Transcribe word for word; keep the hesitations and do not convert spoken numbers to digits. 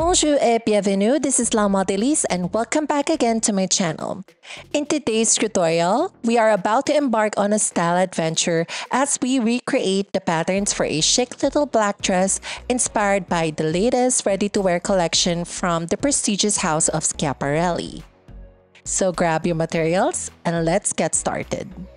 Bonjour et bienvenue, this is La Modéliste and welcome back again to my channel. In today's tutorial, we are about to embark on a style adventure as we recreate the patterns for a chic little black dress inspired by the latest ready-to-wear collection from the prestigious house of Schiaparelli. So grab your materials and let's get started.